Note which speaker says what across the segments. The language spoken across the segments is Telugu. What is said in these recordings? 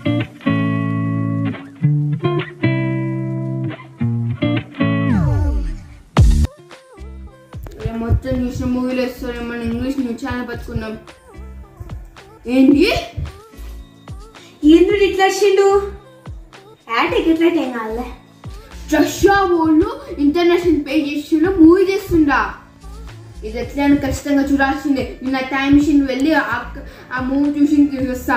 Speaker 1: మొత్తం చూసిన మూవీలో ఇస్తారు మన ఇంగ్లీష్ న్యూస్ ఛానల్ పట్టుకున్నాం. ఏంటి
Speaker 2: ఎందుకు ఇట్లా వచ్చిండు? టికెట్ రేట్ ఏం కాలే.
Speaker 1: రష్యా వాళ్ళు ఇంటర్నేషనల్ పే చేసి మూవీ చేస్తుండా. ఇది ఎట్లా ఖచ్చితంగా చూడాల్సిందే. నిన్న టైం మిషన్ వెళ్ళి ఆ మూవీ చూసి తీసుకొస్తా.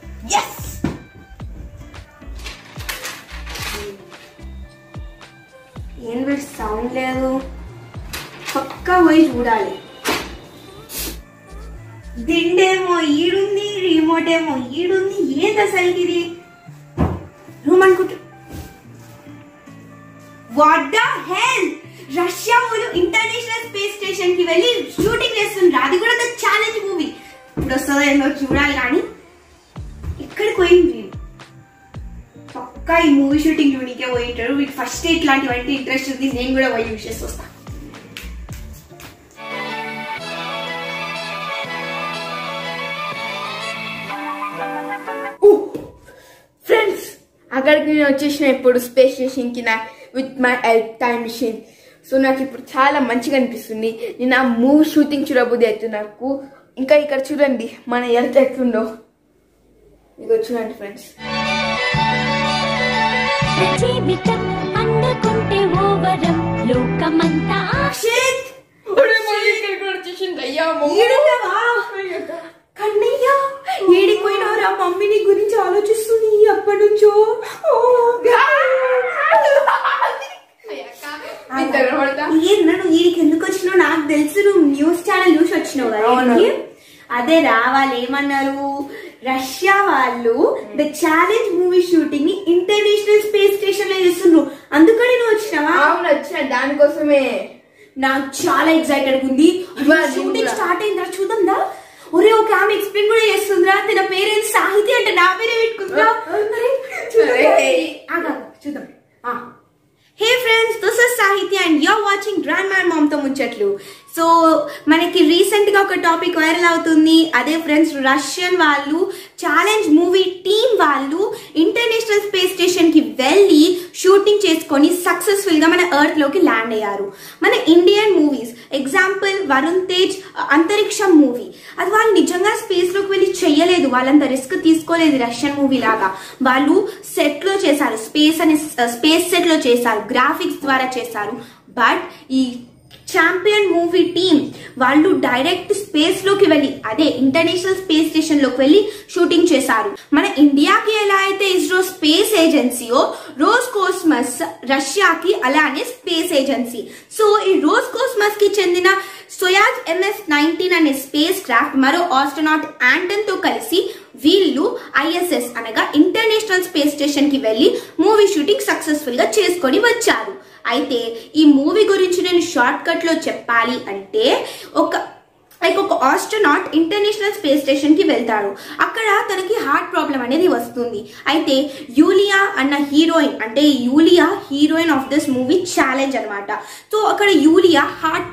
Speaker 2: ఏం సౌండ్ లేదు, పక్కా పోయి చూడాలి. దిండేమో ఈడుంది, రిమోట్ ఏమో ఈడుంది. ఏంది అసలు ఇది? రూమ్ అనుకుంటా. What the hell! రష్యా వాళ్ళు ఇంటర్నేషనల్ స్పేస్ స్టేషన్ కి వెళ్ళి షూటింగ్ చేస్తుండ్రు. అది కూడా ద ఛాలెంజ్ మూవీ. ఇప్పుడు వస్తుందో ఏందో చూడాలి. కానీ ఇక్కడికి పోయింది పక్కా ఈ మూవీ షూటింగ్ చూడనికే పోయింటారు. వీటి ఫస్ట్ ఇట్లాంటివంటే ఇంట్రెస్ట్ ఉంది. నేను కూడా పోయి యూస్ చేసి వస్తాను.
Speaker 1: ఫ్రెండ్స్, అక్కడికి నేను వచ్చేసిన ఇప్పుడు స్పేస్ స్టేషన్ కి with my time mission. So నాకు ఇప్పుడు చాలా మంచిగా అనిపిస్తుంది. నేను ఆ మూవీ షూటింగ్ చూడబోద్ది అవుతుంది నాకు. ఇంకా ఇక్కడ చూడండి మన హెల్త్ ఎట్లుందో. ఇక చూడండి ఫ్రెండ్స్.
Speaker 2: కన్నయ్య ఏడిపోయినవరా? మమ్మీని గురించి ఆలోచిస్తుంది అప్పటి నుంచో. నన్ను వీడికి ఎందుకు వచ్చినావు నాకు తెలుసు. నువ్వు న్యూస్ ఛానల్ చూసి వచ్చినావు కదా. అదే రావాలి ఏమన్నారు, రష్యా వాళ్ళు ద ఛాలెంజ్ మూవీ షూటింగ్ ని ఇంటర్నేషనల్ స్పేస్ స్టేషన్ లో చేస్తుండ్రు. అందుకని నువ్వు వచ్చినావా?
Speaker 1: అవును, వచ్చిన దానికోసమే.
Speaker 2: నాకు చాలా ఎక్సైటెడ్ ఉంది. షూటింగ్ స్టార్ట్ అయిందా చూద్దాం దా. ఒరే ఒక ఆమె ఎక్స్ప్లెయిన్ కూడా చేస్తుందిరా. తన పేరేంటి? సాహితి అంటే నా పేరే పెట్టుకుందా. చూద్దాం. Hey friends, this is Sahiti and you're watching Grandma and Mom తో ముచ్చట్లు. సో మనకి రీసెంట్ గా ఒక టాపిక్ వైరల్ అవుతుంది. అదే ఫ్రెండ్స్, రష్యన్ వాళ్ళు ఛాలెంజ్ మూవీ టీమ్ వాళ్ళు ఇంటర్నేషనల్ స్పేస్ స్టేషన్ కి వెళ్ళి షూటింగ్ చేసుకొని సక్సెస్ఫుల్ గా మన ఎర్త్ లోకి ల్యాండ్ అయ్యారు. మన Indian movies example Varun Tej Antariksham movie, అది వాళ్ళు నిజంగా స్పేస్ లోకి వెళ్ళి చెయ్యలేదు. వాళ్ళంత రిస్క్ తీసుకోలేదు రష్యన్ మూవీ లాగా. వాళ్ళు సెట్ లో చేశారు, స్పేస్ సెట్ లో చేశారు, గ్రాఫిక్స్ ద్వారా చేశారు. బట్ ఈ ఛాంపియన్ మూవీ టీమ్ వాళ్ళు డైరెక్ట్ స్పేస్ లోకి వెళ్ళి అదే ఇంటర్నేషనల్ స్పేస్ స్టేషన్ లోకి వెళ్ళి షూటింగ్ చేశారు. మన ఇండియాకి ఎలా అయితే ఇస్రో స్పేస్ ఏజెన్సీయో, రోస్ కోస్మస్ రష్యాకి అలానే స్పేస్ ఏజెన్సీ. సో ఈ రోస్ కోస్మస్ కి చెందిన సోయాజ్ MS-19 అనే స్పేస్ క్రాఫ్ట్ మరో ఆస్ట్రోనాట్ ఆంటన్ తో కలిసి వీళ్ళు ISS అనగా ఇంటర్నేషనల్ స్పేస్ స్టేషన్ కి వెళ్ళి మూవీ షూటింగ్ సక్సెస్ఫుల్ గా చేసుకొని వచ్చారు. అయితే ఈ మూవీ గురించి నేను షార్ట్ కట్ లో చెప్పాలి అంటే ఒక ఆస్ట్రోనాట్ ఇంటర్నేషనల్ స్పేస్ స్టేషన్ కి వెళ్తాడు. అక్కడ తనకి హార్ట్ ప్రాబ్లం అనేది వస్తుంది. అయితే యూలియా అన్న హీరోయిన్, అంటే Yulia heroine of this movie challenge అనమాట. సో అక్కడ యూలియా హార్ట్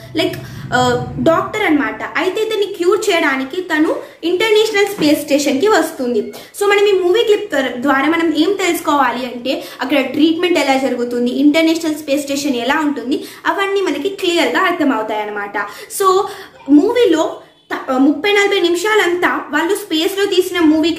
Speaker 2: డాక్టర్ అనమాట. అయితే తన్ని క్యూర్ చేయడానికి తను ఇంటర్నేషనల్ స్పేస్ స్టేషన్ కి వస్తుంది. సో మనం ఈ మూవీ క్లిప్ ద్వారా మనం ఏం తెలుసుకోవాలి అంటే అక్కడ ట్రీట్మెంట్ ఎలా జరుగుతుంది, ఇంటర్నేషనల్ స్పేస్ స్టేషన్ ఎలా ఉంటుంది, అవన్నీ మనకి క్లియర్ గా అర్థమవుతాయి అనమాట. సో మూవీలో 30-40 నిమిషాలంతా వాళ్ళు స్పేస్ లో తీసిన మూవీ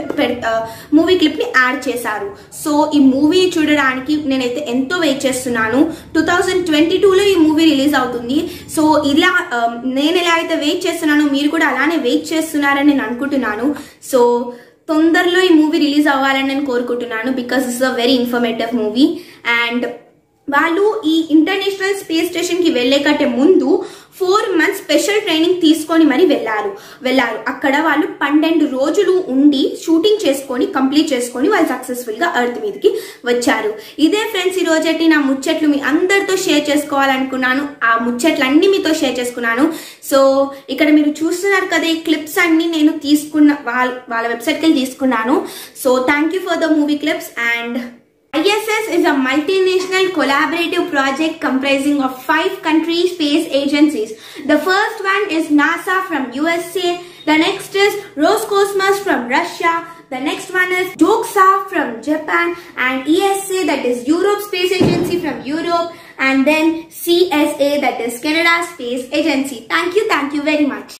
Speaker 2: క్లిప్ ని యాడ్ చేశారు. సో ఈ మూవీ చూడడానికి నేనైతే ఎంతో వెయిట్ చేస్తున్నాను. 2022లో ఈ మూవీ రిలీజ్ అవుతుంది. సో ఇలా నేను ఎలా అయితే వెయిట్ చేస్తున్నానో మీరు కూడా అలానే వెయిట్ చేస్తున్నారని నేను అనుకుంటున్నాను. సో తొందరలో ఈ మూవీ రిలీజ్ అవ్వాలని నేను కోరుకుంటున్నాను. Because it's a very informative movie. And వాళ్ళు ఈ ఇంటర్నేషనల్ స్పేస్ స్టేషన్ కి వెళ్లే కంటే ముందు 4 months స్పెషల్ ట్రైనింగ్ తీసుకొని మరి వెళ్ళారు. అక్కడ వాళ్ళు 12 రోజులు ఉండి షూటింగ్ చేసుకొని కంప్లీట్ చేసుకొని వాళ్ళు సక్సెస్ఫుల్ గా ఎర్త్ మీదకి వచ్చారు. ఇదే ఫ్రెండ్స్ ఈ రోజటి నా ముచ్చట్లు మీ అందరితో షేర్ చేసుకోవాలనుకున్నాను. ఆ ముచ్చట్లన్నీ మీతో షేర్ చేసుకున్నాను. సో ఇక్కడ మీరు చూస్తున్నారు కదా, ఈ క్లిప్స్ అన్ని నేను తీసుకున్న వాళ్ళ వెబ్సైట్కి వెళ్ళి తీసుకున్నాను. So thank you for the movie clips. And ISS is a multinational collaborative project comprising of 5 country space agencies. The first one is NASA from USA. The next is Roscosmos from Russia. The next one is JOXA from Japan, and ESA, that is Europe Space Agency from Europe, and then CSA, that is Canada Space Agency. Thank you very much.